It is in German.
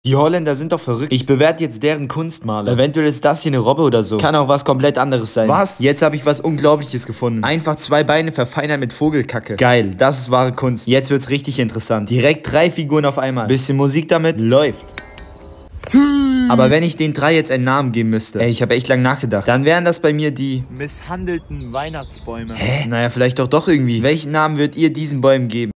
Die Holländer sind doch verrückt. Ich bewerte jetzt deren Kunstmaler. Eventuell ist das hier eine Robbe oder so. Kann auch was komplett anderes sein. Was? Jetzt habe ich was Unglaubliches gefunden. Einfach 2 Beine verfeinert mit Vogelkacke. Geil, das ist wahre Kunst. Jetzt wird's richtig interessant. Direkt 3 Figuren auf einmal. Bisschen Musik damit. Läuft. Aber wenn ich den 3 jetzt einen Namen geben müsste, ey, ich habe echt lang nachgedacht, dann wären das bei mir die misshandelten Weihnachtsbäume. Hä? Naja, vielleicht doch irgendwie. Welchen Namen würdet ihr diesen Bäumen geben?